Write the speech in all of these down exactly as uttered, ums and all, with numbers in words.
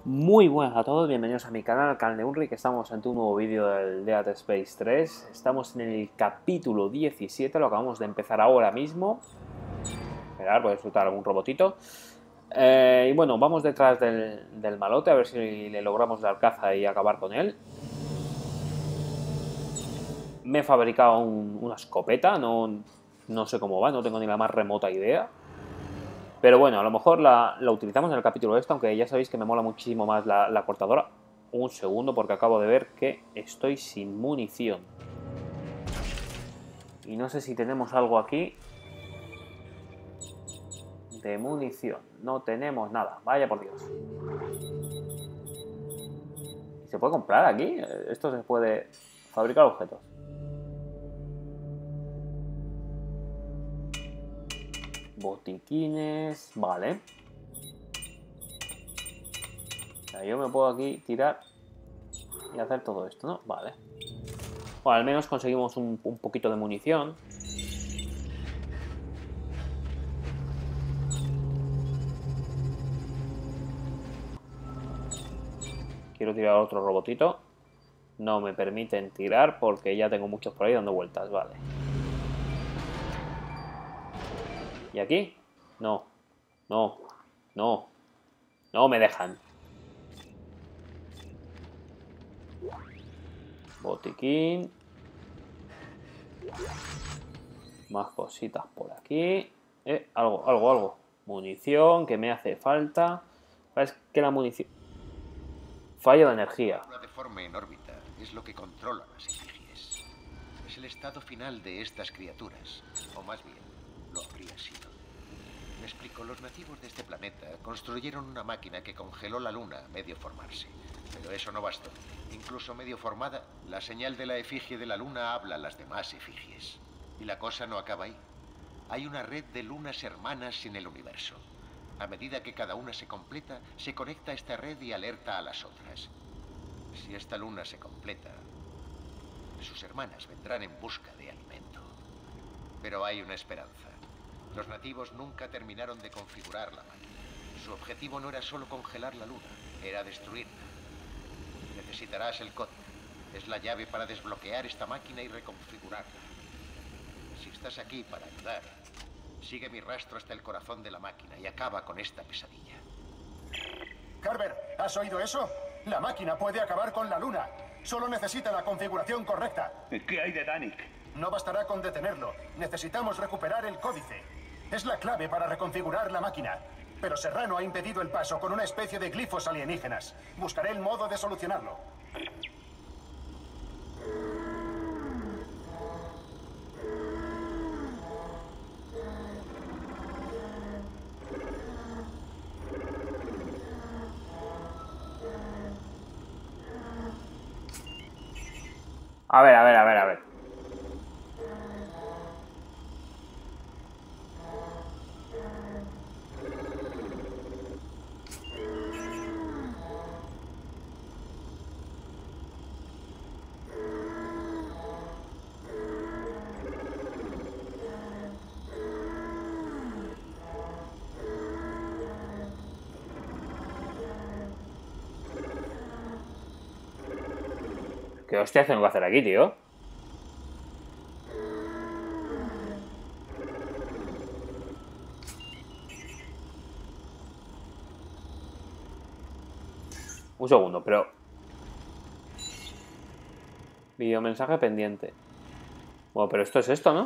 Muy buenas a todos, bienvenidos a mi canal, al canal de Unric. Estamos ante un nuevo vídeo del Dead Space tres. Estamos en el capítulo diecisiete, lo acabamos de empezar ahora mismo. Esperar, voy a disfrutar algún robotito. Eh, y bueno, vamos detrás del, del malote a ver si le logramos dar caza y acabar con él. Me he fabricado un, una escopeta, no, no sé cómo va, no tengo ni la más remota idea. Pero bueno, a lo mejor la, la utilizamos en el capítulo este, aunque ya sabéis que me mola muchísimo más la, la cortadora. Un segundo, porque acabo de ver que estoy sin munición. Y no sé si tenemos algo aquí de munición. No tenemos nada, vaya por Dios. ¿Se puede comprar aquí? Esto se puede fabricar objetos. Botiquines, vale. O sea, yo me puedo aquí tirar y hacer todo esto, ¿no? Vale. Bueno, al menos conseguimos un, un poquito de munición. Quiero tirar otro robotito. No me permiten tirar porque ya tengo muchos por ahí dando vueltas, vale. ¿Y aquí? No. No. No. No me dejan. Botiquín. Más cositas por aquí. Eh, algo, algo, algo. Munición que me hace falta. Es que la munición... Fallo de energía. Una deforme en órbita es lo que controla las efigies. Es el estado final de estas criaturas, o más bien, lo habría sido. Me explico, los nativos de este planeta construyeron una máquina que congeló la luna a medio formarse. Pero eso no bastó. Incluso medio formada, la señal de la efigie de la luna habla a las demás efigies. Y la cosa no acaba ahí. Hay una red de lunas hermanas en el universo. A medida que cada una se completa, se conecta a esta red y alerta a las otras. Si esta luna se completa, sus hermanas vendrán en busca de alimento. Pero hay una esperanza. Los nativos nunca terminaron de configurar la máquina. Su objetivo no era solo congelar la luna, era destruirla. Necesitarás el código. Es la llave para desbloquear esta máquina y reconfigurarla. Si estás aquí para ayudar, sigue mi rastro hasta el corazón de la máquina y acaba con esta pesadilla. Carver, ¿has oído eso? La máquina puede acabar con la luna. Solo necesita la configuración correcta. ¿Qué hay de Danik? No bastará con detenerlo. Necesitamos recuperar el códice. Es la clave para reconfigurar la máquina. Pero Serrano ha impedido el paso con una especie de glifos alienígenas. Buscaré el modo de solucionarlo. A ver, a ver, a ver, a ver. ¿Qué hostias tengo que hacer aquí, tío? Un segundo, pero... Videomensaje pendiente. Bueno, pero esto es esto, ¿no?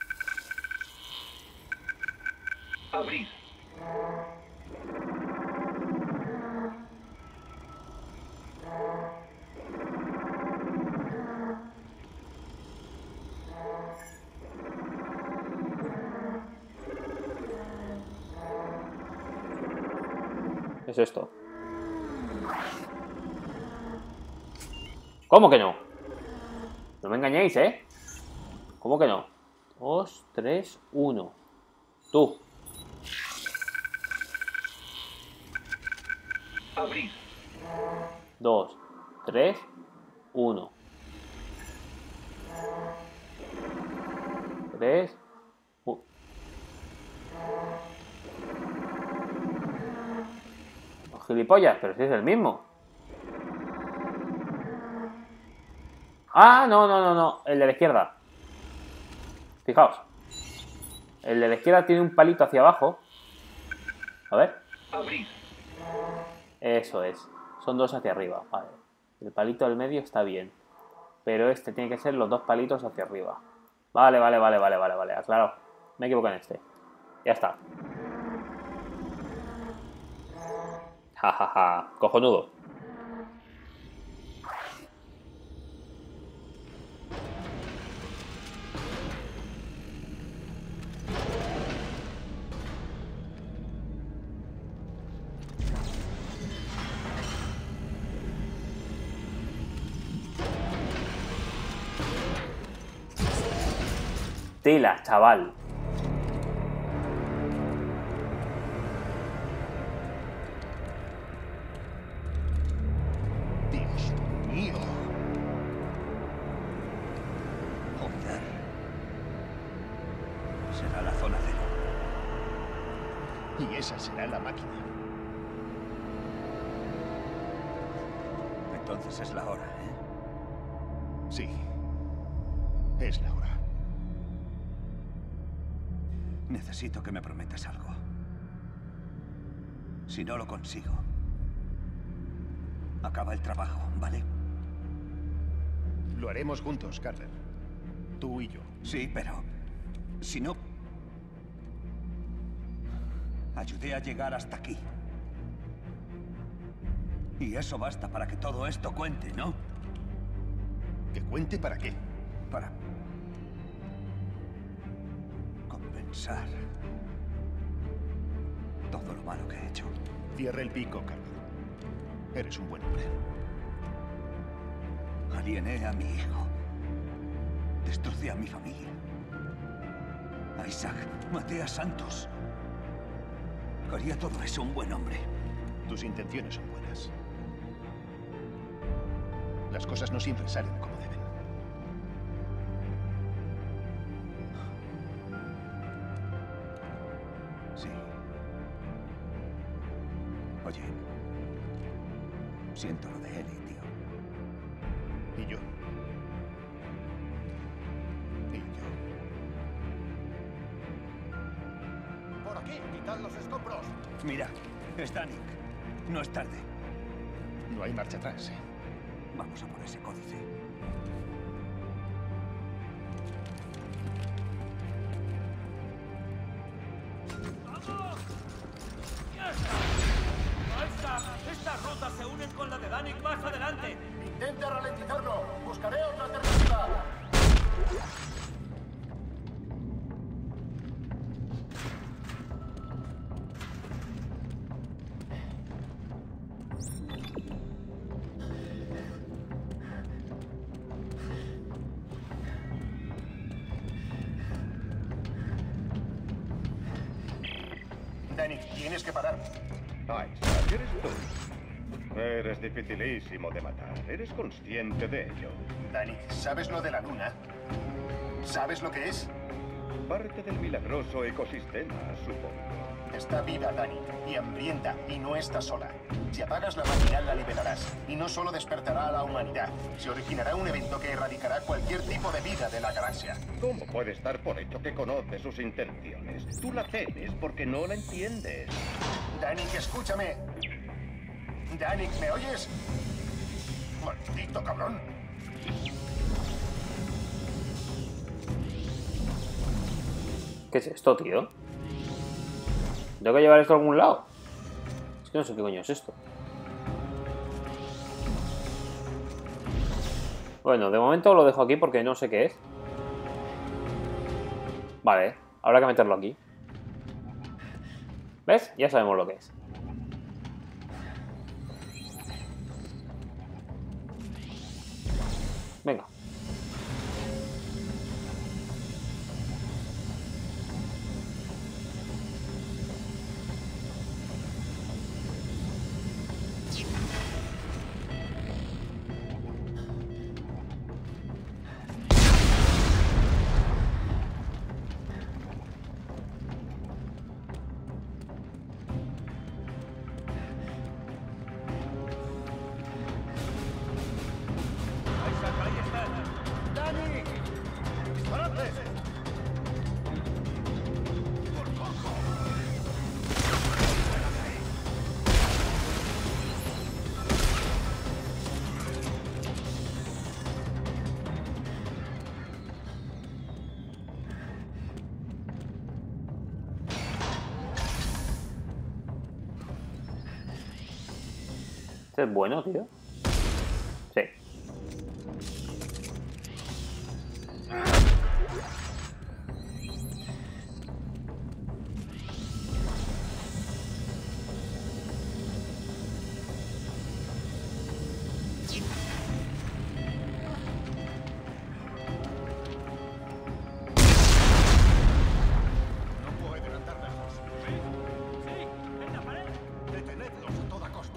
Abrir. Es esto. ¿Cómo que no? No me engañéis, ¿eh? ¿Cómo que no? Dos, tres, uno. Tú. Abrir. Dos, tres, uno. Tres. gilipollas, pero si es el mismo. Ah, no, no, no, no. El de la izquierda. Fijaos. El de la izquierda tiene un palito hacia abajo. A ver. Abrir. Eso es. Son dos hacia arriba. Vale. El palito del medio está bien. Pero este tiene que ser los dos palitos hacia arriba. Vale, vale, vale, vale, vale, vale. Claro. Me equivoco en este. Ya está. Ja, ja, ja. Cojonudo. Tela, chaval. Dios mío. Joder. Será la zona cero. Y esa será la máquina. Entonces es la hora, ¿eh? Sí. Es la hora. Necesito que me prometas algo. Si no lo consigo, acaba el trabajo, ¿vale? Lo haremos juntos, Carter. Tú y yo. Sí, pero si no... Ayudé a llegar hasta aquí. Y eso basta para que todo esto cuente, ¿no? ¿Que cuente para qué? Para... compensar todo lo malo que he hecho. Cierra el pico, Carter. Eres un buen hombre. Aliené a mi hijo. Destrocé a mi familia. A Isaac, maté a Santos. Haría todo eso un buen hombre. Tus intenciones son buenas. Las cosas no siempre salen como deben. Sí. Oye, siento lo de Ellie, tío. Y yo. Y yo. Por aquí, quitad los escombros. Mira, es Danik. No es tarde. No hay marcha atrás, ¿eh? Vamos a por ese códice. ¡Estas rutas se unen con la de Danik más adelante! Intenta ralentizarlo. Buscaré otra alternativa. Danik, tienes que parar. Isaac, eres tú. Eres dificilísimo de matar. Eres consciente de ello. Danik, ¿sabes lo de la luna? ¿Sabes lo que es? Parte del milagroso ecosistema, supongo. Está viva, Danik, y hambrienta, y no está sola. Si apagas la máquina, la liberarás. Y no solo despertará a la humanidad, se originará un evento que erradicará cualquier tipo de vida de la galaxia. ¿Cómo puede estar por hecho que conoce sus intenciones? Tú la temes porque no la entiendes. Danik, escúchame. Danik, ¿me oyes? Maldito cabrón. ¿Qué es esto, tío? ¿Tengo que llevar esto a algún lado? Es que no sé qué coño es esto. Bueno, de momento lo dejo aquí porque no sé qué es. Vale, habrá que meterlo aquí. ¿Ves? Ya sabemos lo que es. Venga. Este es bueno, tío. Sí. No pueden andar lejos. ¡Sí! ¡En la pared! Detenedlos a toda costa.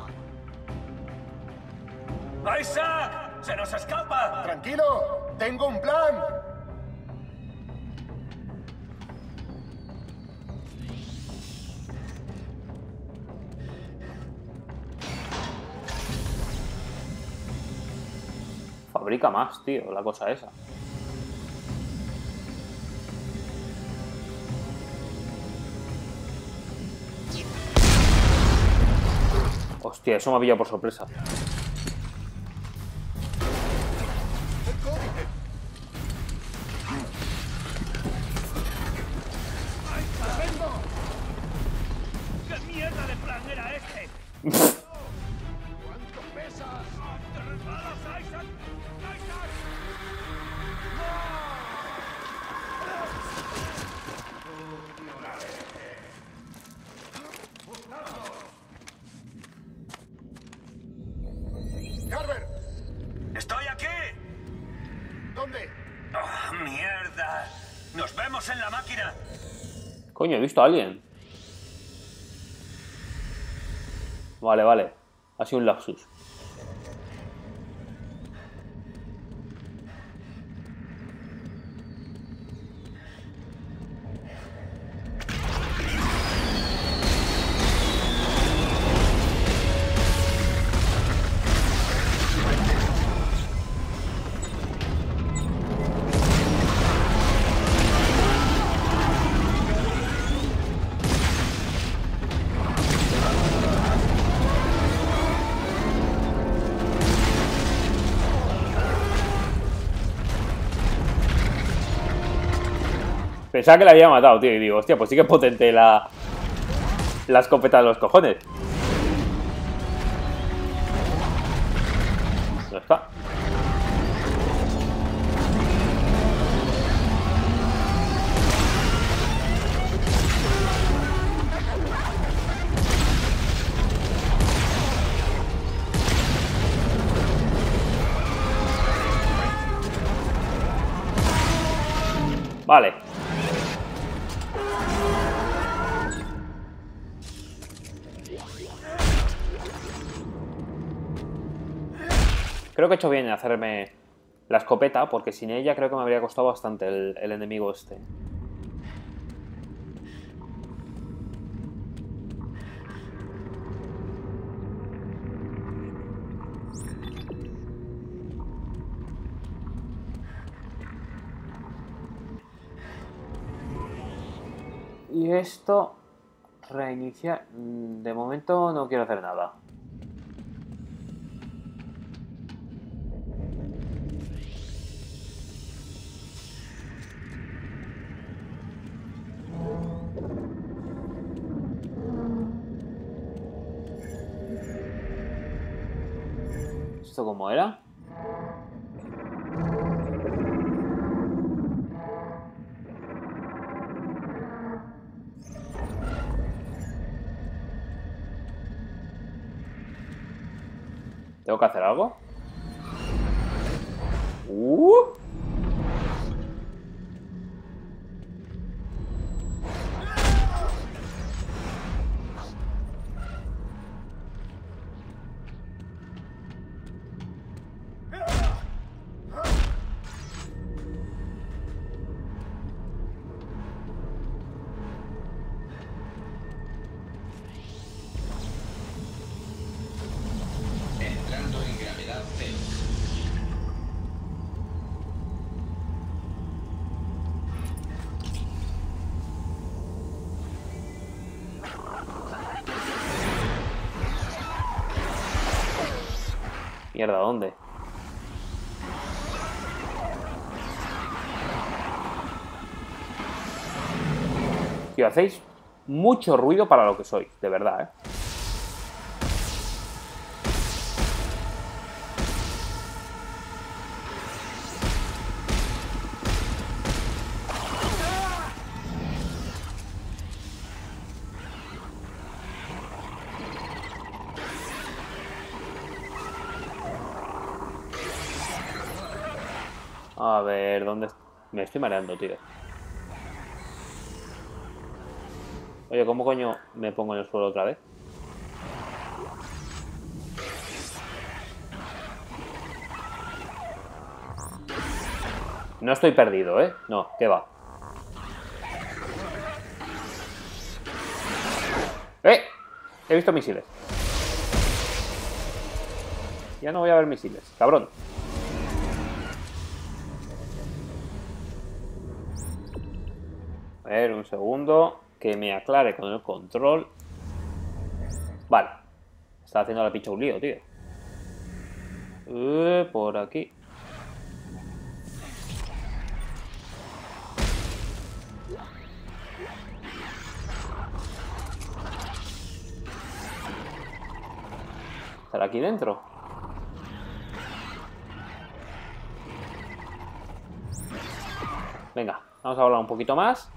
¡Isaac! ¡Se nos escapa! Tranquilo, tengo un plan. Fabrica más, tío, la cosa esa. Hostia, eso me ha pillado por sorpresa. ¿Qué mierda de plan era este? ¿Cuánto pesas? ¡Te resbalas, Isaac! ¡Isaac! ¡Carver! ¡Estoy aquí! ¿Dónde? ¡Oh, mierda! ¡Nos vemos en la máquina! Coño, he visto a alguien. Vale, vale. Ha sido un lapsus. Pensaba que la había matado, tío. Y digo, hostia, pues sí que es potente la... la escopeta de los cojones. Ya está. Vale. Creo que he hecho bien en hacerme la escopeta, porque sin ella creo que me habría costado bastante el, el enemigo este. Y esto... Reiniciar... De momento no quiero hacer nada. ¿Esto cómo era? ¿Tengo que hacer algo? Uh. Entrando en gravedad cero. Mierda, ¿dónde? Tío, hacéis mucho ruido para lo que sois, de verdad, ¿eh? A ver, ¿dónde...? Me estoy mareando, tío. Oye, ¿cómo coño me pongo en el suelo otra vez? No estoy perdido, ¿eh? No, ¿qué va? ¡Eh! He visto misiles. Ya no voy a ver misiles, cabrón. A ver, un segundo. Que me aclare con el control. Vale. Está haciendo la picha un lío, tío. Uh, por aquí. ¿Estará aquí dentro? Venga, vamos a hablar un poquito más.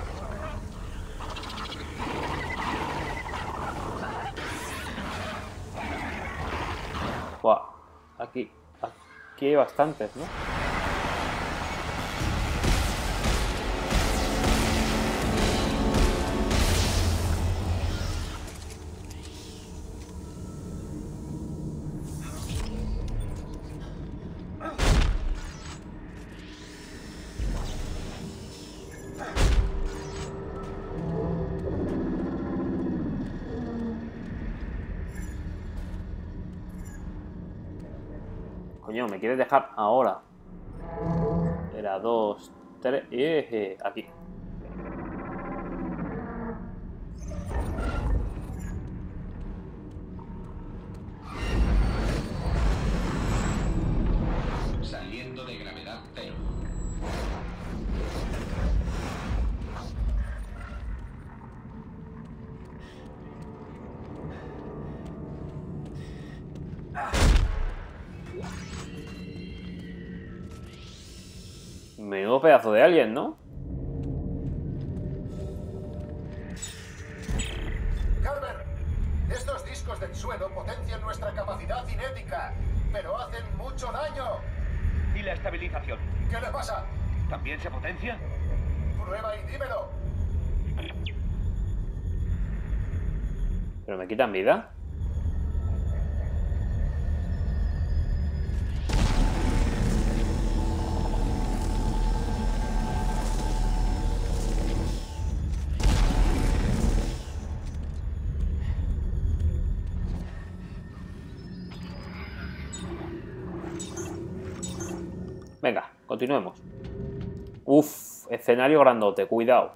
Buah, aquí, aquí hay bastantes, ¿no? Coño, ¿me quieres dejar ahora? Era dos, tres... Eh, aquí. Saliendo de gravedad cero. Menudo pedazo de alien, ¿no? Carver, estos discos del suelo potencian nuestra capacidad cinética, pero hacen mucho daño. ¿Y la estabilización? ¿Qué le pasa? ¿También se potencia? Prueba y dímelo. ¿Pero me quitan vida? Venga, continuemos. Uf, escenario grandote, cuidado.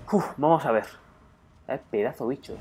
Uf, vamos a ver. Eh, pedazo de bichos.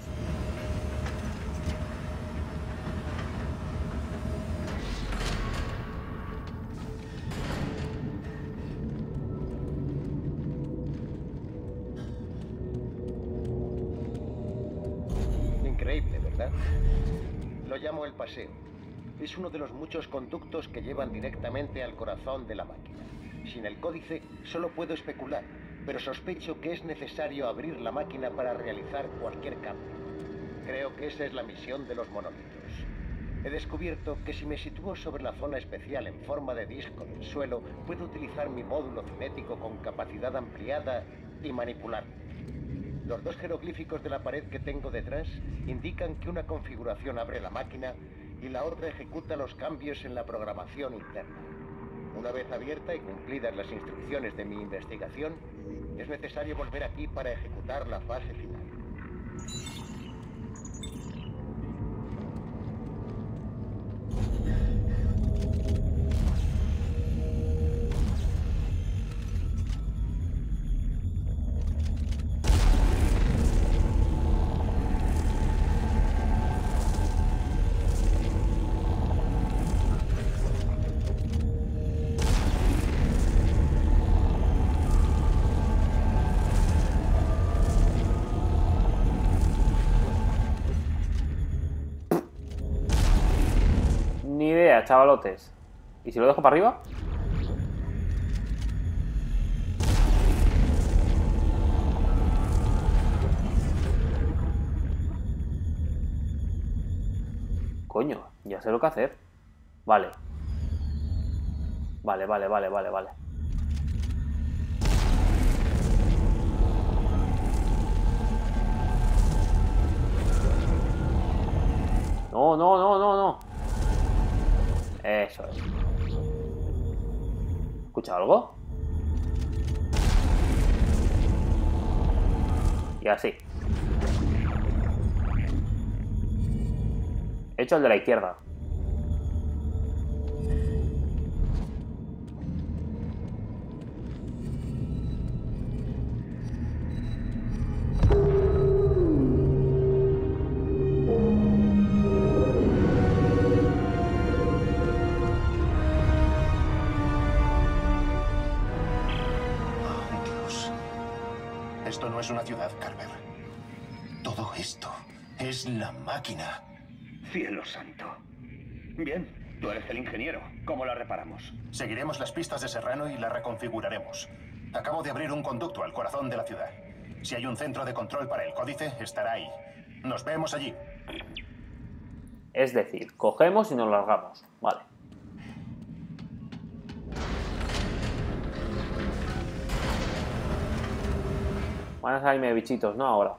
Increíble, ¿verdad? Lo llamo el paseo. Es uno de los muchos conductos que llevan directamente al corazón de la máquina. Sin el códice solo puedo especular, pero sospecho que es necesario abrir la máquina para realizar cualquier cambio. Creo que esa es la misión de los monolitos. He descubierto que si me sitúo sobre la zona especial en forma de disco del suelo, puedo utilizar mi módulo cinético con capacidad ampliada y manipularlo. Los dos jeroglíficos de la pared que tengo detrás indican que una configuración abre la máquina y la otra ejecuta los cambios en la programación interna. Una vez abierta y cumplidas las instrucciones de mi investigación, es necesario volver aquí para ejecutar la fase final. Ni idea, chavalotes. ¿Y si lo dejo para arriba? Coño, ya sé lo que hacer. Vale. Vale, vale, vale, vale, vale. No, no, no, no, no. Eso es. ¿Escucha algo? Y así. He hecho el de la izquierda. Esto no es una ciudad, Carver. Todo esto es la máquina. Cielo santo. Bien, tú eres el ingeniero. ¿Cómo la reparamos? Seguiremos las pistas de Serrano y la reconfiguraremos. Acabo de abrir un conducto al corazón de la ciudad. Si hay un centro de control para el códice, estará ahí. Nos vemos allí. Es decir, cogemos y nos largamos. Vale. Van a salirme bichitos, ¿no? Ahora.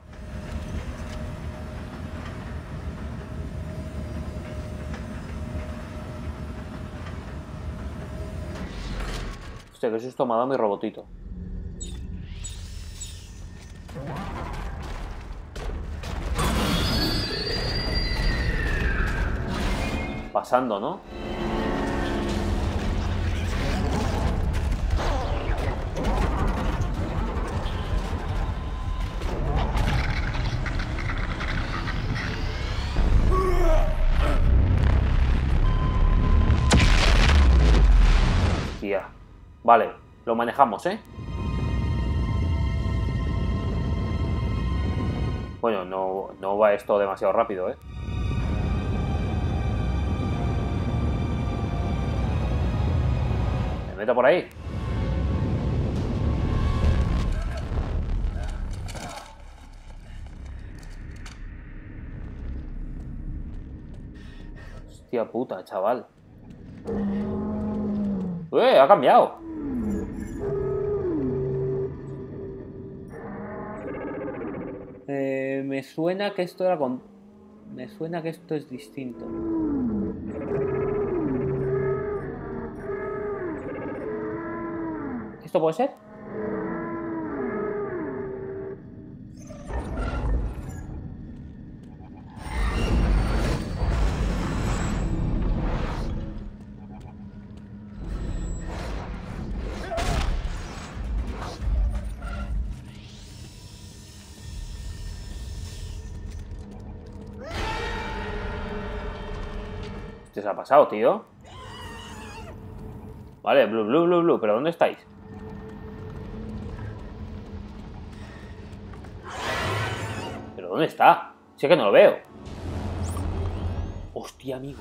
Hostia, qué susto me ha dado mi robotito. Pasando, ¿no? Hostia. Vale, lo manejamos, ¿eh? Bueno, no, no va esto demasiado rápido, ¿eh? Me meto por ahí. Hostia puta, chaval. ¡Eh! Ha cambiado. Eh, me suena que esto era con... Me suena que esto es distinto. ¿Esto puede ser? te ha pasado, tío? Vale, blue, blue, blue, blue. ¿Pero dónde estáis? ¿Pero dónde está? Si es que no lo veo. Hostia, amigo.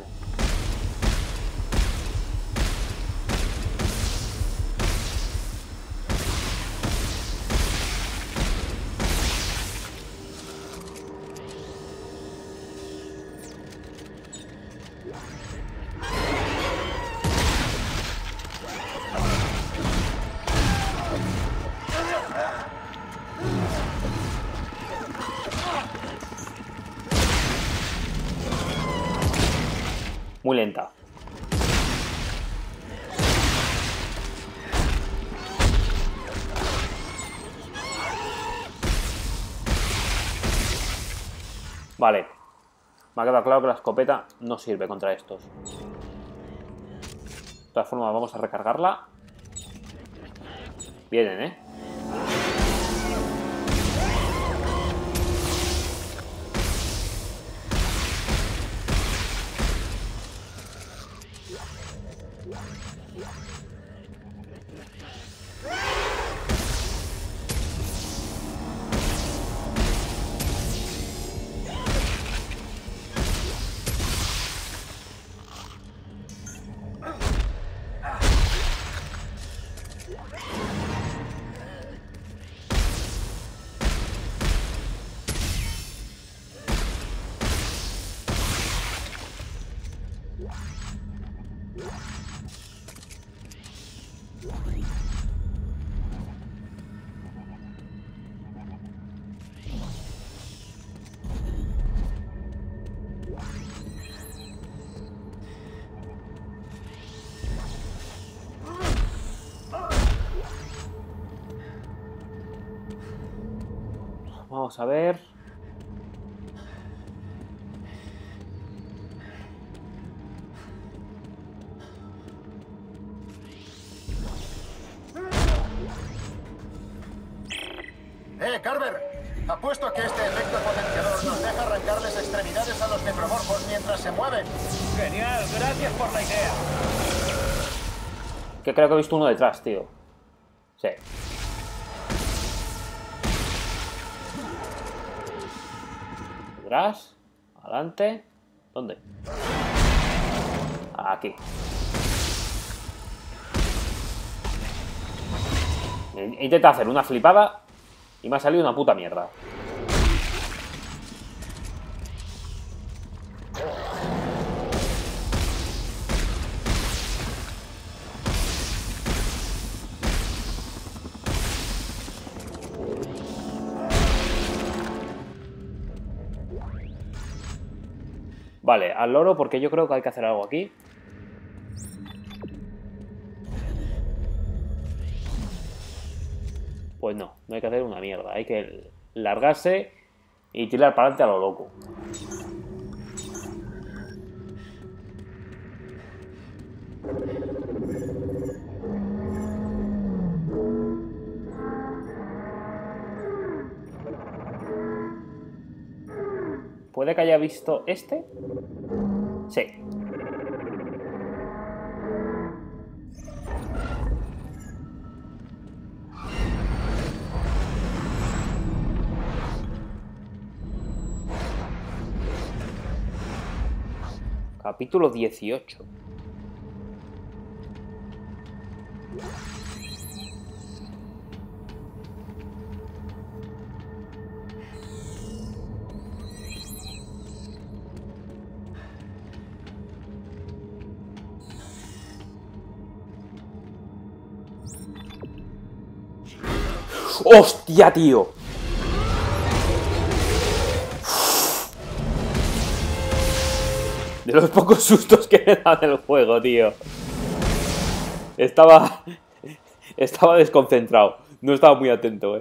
Muy lenta. Vale. Me ha quedado claro que la escopeta no sirve contra estos. De todas formas, vamos a recargarla. Vienen, ¿eh? Vamos a ver. ¡Eh, Carver! Apuesto a que este efecto potenciador nos deja arrancarles extremidades a los necromorfos mientras se mueven. Genial, gracias por la idea. Que creo que he visto uno detrás, tío. Sí. Detrás. Adelante. ¿Dónde? Aquí. He intentado hacer una flipada y me ha salido una puta mierda. Vale, al loro porque yo creo que hay que hacer algo aquí. Pues no, no hay que hacer una mierda. Hay que largarse y tirar para adelante a lo loco. ¿Puede que haya visto este? Sí. Capítulo dieciocho. ¡Hostia, tío! De los pocos sustos que me da el juego, tío. Estaba... Estaba desconcentrado. No estaba muy atento, eh.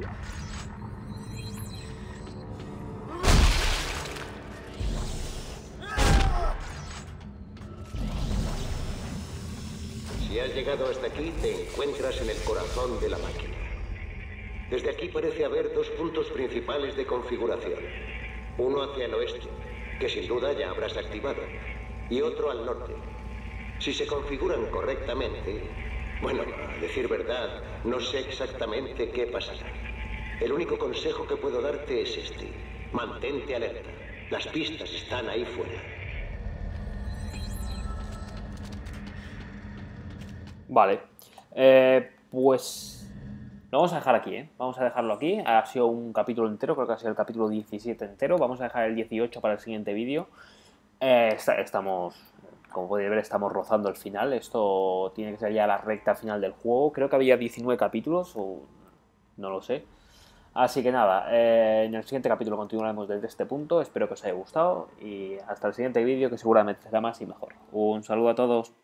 Si has llegado hasta aquí, te encuentras en el corazón de la máquina. Desde aquí parece haber dos puntos principales de configuración. Uno hacia el oeste, que sin duda ya habrás activado, y otro al norte. Si se configuran correctamente, bueno, a decir verdad, no sé exactamente qué pasará. El único consejo que puedo darte es este. Mantente alerta. Las pistas están ahí fuera. Vale, eh, pues lo vamos a dejar aquí, ¿eh? Vamos a dejarlo aquí. Ha sido un capítulo entero, creo que ha sido el capítulo diecisiete entero. Vamos a dejar el dieciocho para el siguiente vídeo. Eh, estamos, como podéis ver, estamos rozando el final. Esto tiene que ser ya la recta final del juego. Creo que había diecinueve capítulos, o no lo sé. Así que nada, eh, en el siguiente capítulo continuaremos desde este punto. Espero que os haya gustado y hasta el siguiente vídeo, que seguramente será más y mejor. Un saludo a todos.